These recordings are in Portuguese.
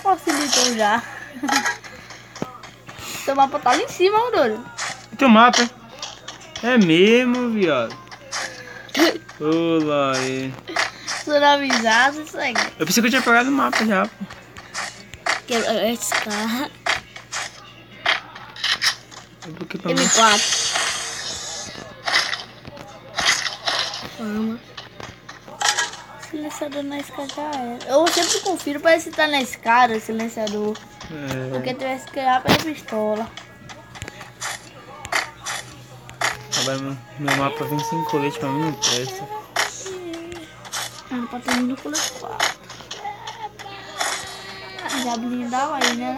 facilitou já. Seu mapa tá ali em cima, ó, doido. Teu mapa, é mesmo, viado. Olá aí. Se não avisasse, isso aí. Eu pensei que eu tinha pegado o mapa já, pô. Esse carro. Pra mim. M4. Vamos. Silenciador na escada já era. Eu sempre confiro pra ver se tá na escada o silenciador. Porque tivesse que ir pela pistola. Agora meu mapa vem sem colete, pra mim não presta. Não pode ter no colete 4. Já blindava aí, né?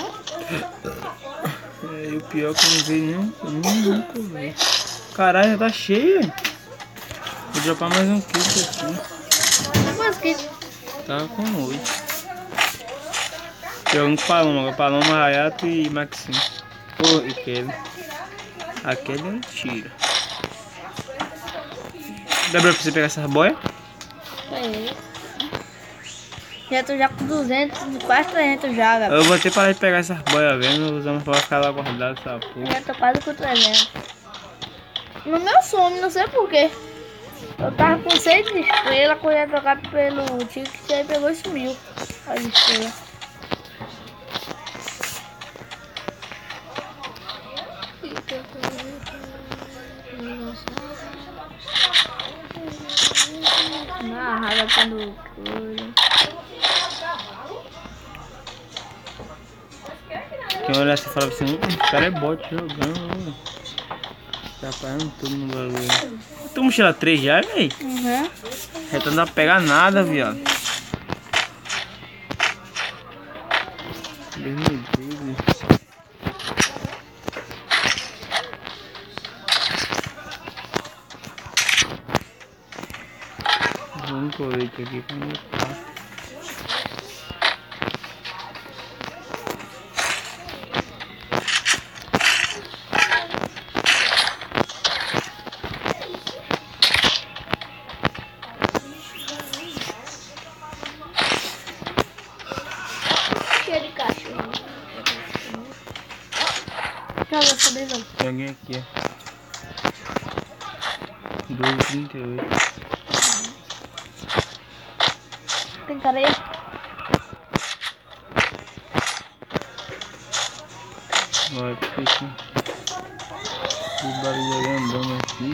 E o pior é que eu não veio nenhum colete. Caralho, já tá cheio. Vou dropar mais um kit aqui. Quantos kits? Tá com 8. Jogando com Paloma, Hayato e Maxim. Pô, e Kelly. Aquele é tira. Dá pra você pegar essas boias? Já tô já com 200, quase 300 já, galera. Eu vou ter para pegar essas boias, vendo? Usamos pra ficar lá guardado essa porra. Já tô quase com 300. No meu some, não sei porquê. Eu tava com 6 estrelas, quando ia trocar pelo ticket, aí pegou e sumiu as estrelas. Amarrada quando coisa. Quem olha assim e fala assim, o cara é bot jogando. Tá parando tudo no bagulho. Tu mochila 3 já, véi? Uhum. Já não dá pra pegar nada, viado. Deus me livre. Vamos colete aqui pra meu carro. Cheio de cachorro. Tem alguém aqui, ó. 12h38. Tem cara aí? Olha, porque o barulho aí andando aqui.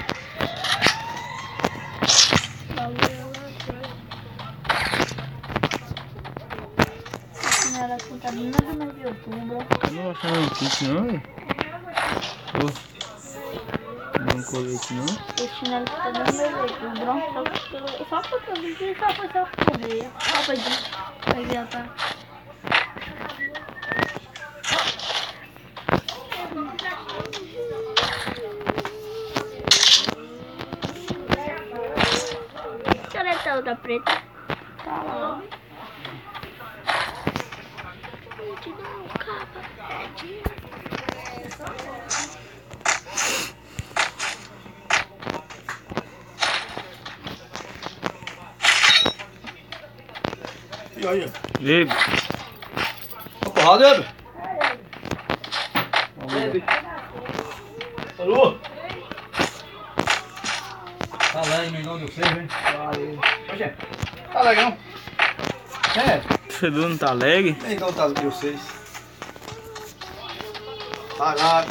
Não era assim, tá nada mais de outubro. Eu não vou achar um kit não, velho. Não colete não. Esse chinelo que tá dando meu outubro. Só pra produzir, só pra correr. Só pra gente. Pra hidratar. Cadê essa outra preta? Tá lá. Gente, não, capa. E aí? Ei, Tá porrada, Ebe? Alô? Tá lá em menor de vocês, hein? Valeu. Oxe, tá legal? É, o fedor não tá lag? então tá de vocês. Tá lá.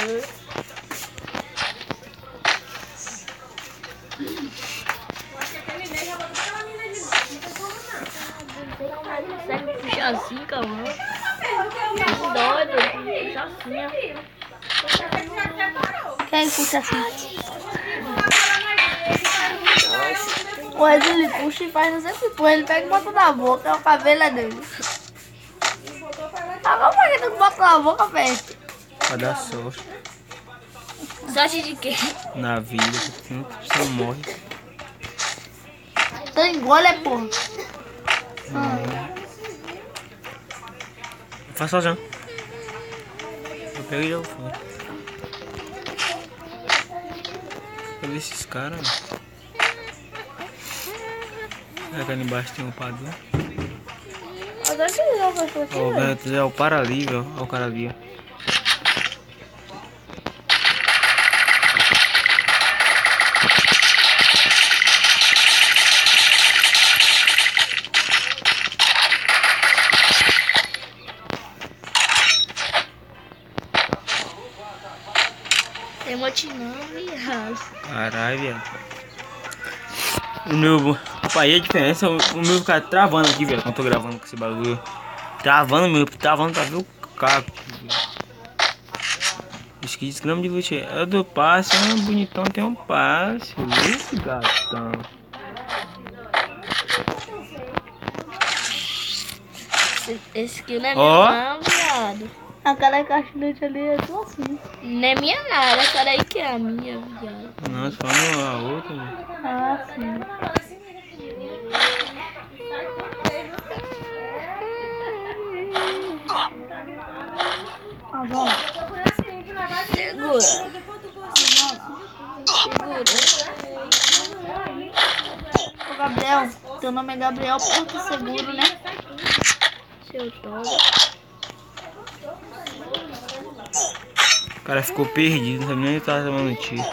Consegue puxar assim, calma. Doido, puxa assim, ó. Quem puxa assim? O Wesley ele puxa e faz, não sei se põe, ele pega e bota na boca, é o cabelo é dele. Agora por que tu bota na boca, velho? Pra dar sorte Sorte de quê? na vida, porque senão a pessoa morre. Então engole, é porra. Faz sozinho. Eu peguei e já fui. Cadê esses caras? Será que ali embaixo tem um padrão? Até que não vai ficar aqui, Ó, velho. é o paralívio, ó. Ó o cara ali, ó. Tem motinão, viado. Caralho, viado. O meu. Pai, a diferença, o meu ficar travando aqui, velho, quando eu tô gravando com esse bagulho. Travando pra ver o caco. Os 15 gramas de leite é do passe, é bonitão, tem um passe. Esse gatão. Esse aqui não é Ó. minha não, viado. Aquela caixinete ali é só assim. Não é minha nada, essa daí que é a minha, viado. Não, só a outra, velho. Ah, sim. Ah, vamos. Segura. Ô, Gabriel, teu nome é Gabriel Porto Seguro, né? Seu tom. O cara ficou perdido, não sabe nem onde tava tomando tiro.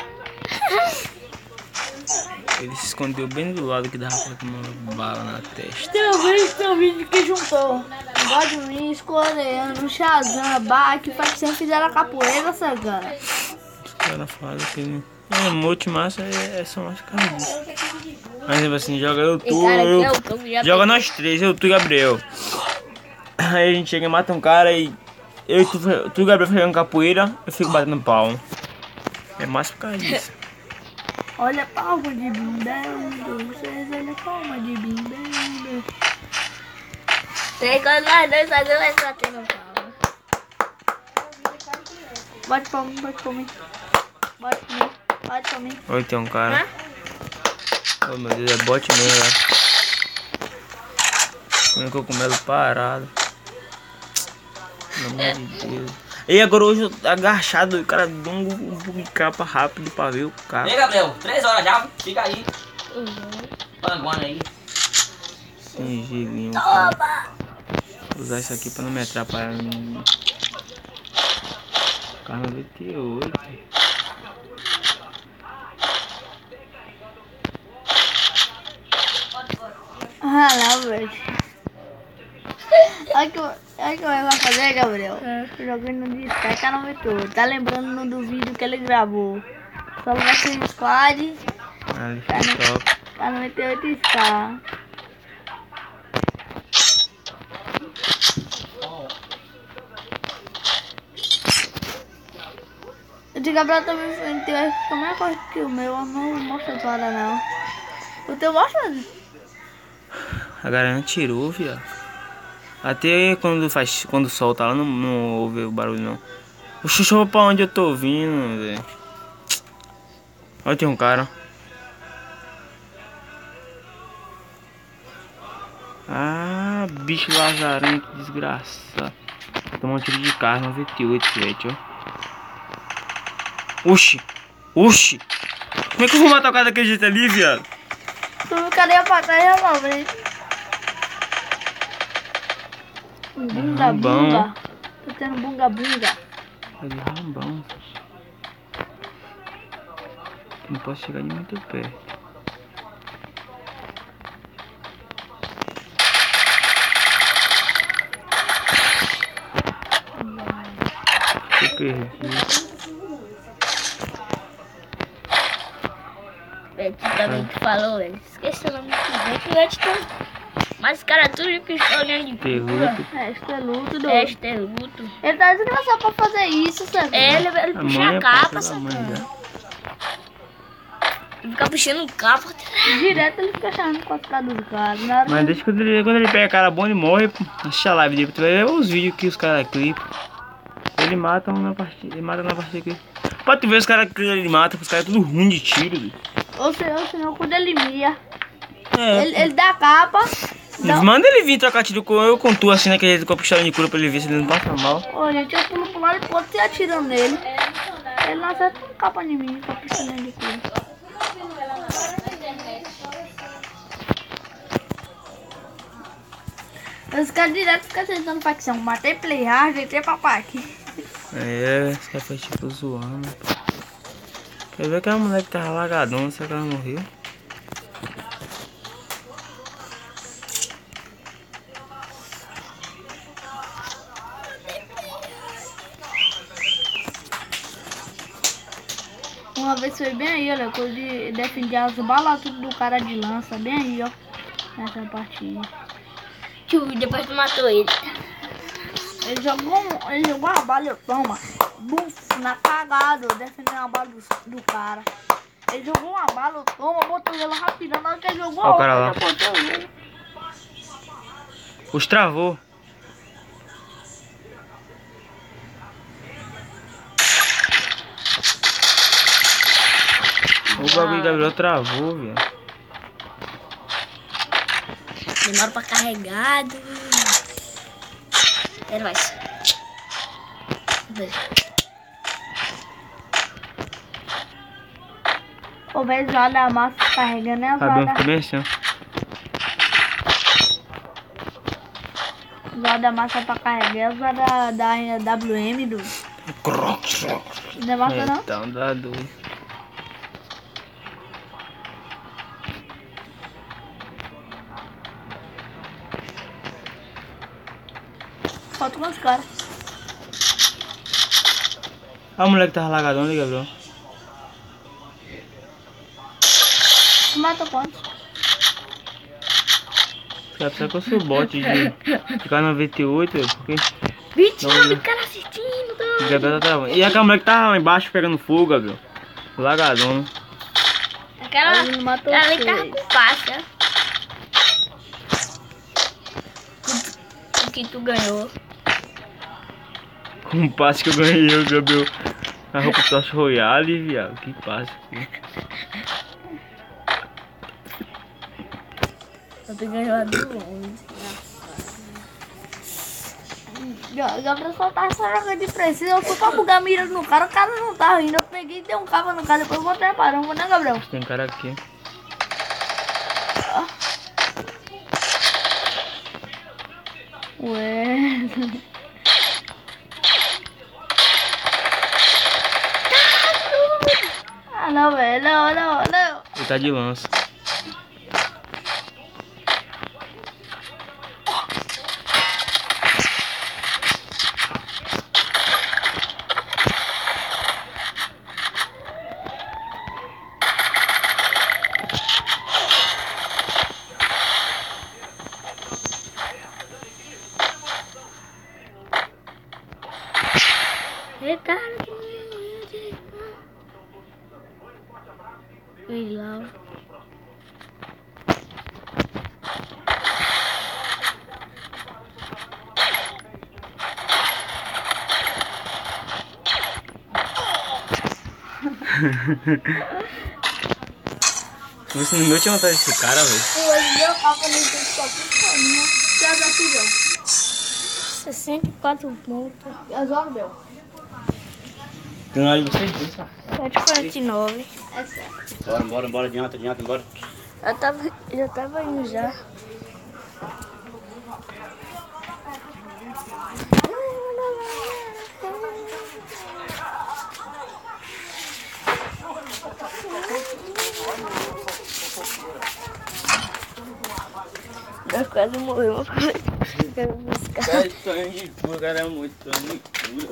Ele se escondeu bem do lado que dava pra tomar uma bala na testa. Tem um vídeo que juntou Godwin, Coreano, Shazam, Bach, Facção, fizeram capoeira, cegana. Os caras falam que ele... É, multimassa são as caras. Mas tipo assim, joga eu, tu, Cara, aqui é eu, o Tom, já joga nós três, eu, tu e Gabriel. Aí a gente chega e mata um cara e eu e tu e Gabriel fazendo capoeira, eu fico batendo palma. É mais por causa disso. Olha a palma de bimbendo, vocês olham a palma de bimbendo. Tem quando nós dois fazemos vai bater no pau. Bate pra mim, bate pra mim. Bate pra mim, bate pra mim. Oi, tem um cara. Oh meu Deus, é bote mesmo, velho. Comendo cogumelo parado. Pelo amor de Deus. E agora hoje eu tô agachado, o cara deu um capa rápido pra ver o E cara. aí, Gabriel? 3 horas já, fica aí. Panguando aí. Sem gelinho. Cara. Vou usar isso aqui pra não me atrapalhar. Carro 98. Ah, não, velho. Olha o que vai fazer, Gabriel. Jogando no Disque, não vetou. Tá lembrando do vídeo que ele gravou. Só vai ser um squad. Ali, top. Tá no 98 está. O de Gabriel também foi a mesma coisa que o meu, não mostra toda não. O teu mostra? A galera tirou, viado. Até quando o sol tá lá, não ouve o barulho não. O chuchu pra onde eu tô vindo, velho. Olha, tem um cara. Ah, bicho lazarento, desgraçado. Tomou um tiro de carro, 98, gente, ó. Oxi! Oxi! Como é que eu vou matar o cara daquele jeito ali, viado? Tu viu cadeia pra trás, não, velho? Bunga, Rambão. bunga. Tô tendo bunga, bunga. Tá de rambão. Não posso chegar de muito perto. Eu perdi. Velho, tu também que falou, velho. Esqueci o nome do velho. Mas os caras tudo de pistolinha de cura. Terruto. É, isso é luto, É, doido. este é luto. Ele tá desgraçado pra fazer isso, sabe? Ele A puxa mãe a é capa, parte da mãe sacana. já. Ele fica puxando capa. Direto ele fica chamando com as caras dos caras. Na hora Mas deixa quando ele pega cara bom, ele morre. Assiste a live dele, tu vai ver os vídeos que os caras clipam. Ele mata na partida, aqui. Pode tu ver os caras que ele mata, os caras tudo ruim de tiro. Bicho. ou senão quando ele mia. É. Ele dá a capa. Dá... Manda ele vir trocar tiro com tu assim naquele jeito com a pistola de cura pra ele ver se ele não passa mal. Ô, gente, eu pulo pro lado e pode ser atirando nele. Ele não acerta uma capa em mim com a pistolinha de cura. Os caras direto ficam tentando facção. Matei play hard, entrei pra pack. É, esse cara foi tipo zoando. Quer ver aquela mulher que tava lagadona, será que ela morreu? Uma vez foi bem aí, olha, quando eu defendi as balas tudo do cara de lança, bem aí, ó. Nessa partida. Tio, depois tu matou ele. Ele jogou uma bala, eu toma. Buf, na cagada, eu defendi uma bala do cara. Ele jogou uma bala, eu toma, botou ele rapidão. Na hora que ele jogou Ó, o cara lá. eu botei ele. Os travou. O bagulho Gabriel travou, velho. Demora pra carregar. Ele vai. O velho já da massa carregando é a Fabião zoada. fica bem assim, ó. Zoada da massa pra carregar é a zoada da WM do. Não é massa não? Então dá doido. Falta umas caras. A mulher que tava lagadona ali, Gabriel. Tu matou quantos? Você sabe que eu sou bot de K98, porque 29 cara assistindo. o Gabriel tá travando. E aquela mulher que tava lá embaixo pegando fogo, Gabriel. Lagadona. Aquela Ele matou ali tava seis. com faixa. O que tu ganhou? Com um passe que eu ganhei, Gabriel. A roupa do Clash Royale, viado. Que passe. Tu ganhou a do 11. Gabriel só tava jogando de preciso. Eu fui pra bugar a mira no cara, o cara não tava indo. Eu peguei e dei um cabo no cara, depois eu botei a paramba, né, Gabriel? Tem cara aqui. Ué. Ah, não, velho. Não. Ele tá de lança. Eita. Ele lá. Você não deu tinha vontade desse cara, velho. Hoje eu tava no só piscaninha. Já já filhão. 64 pontos. Já jogo, meu. Tem hora de vocês dois, cara. 7,49. É certo. Bora, adianta, embora. Já tava indo já. Já quase morreu. Quero buscar. Cara, sangue puro, cara, é muito sangue puro.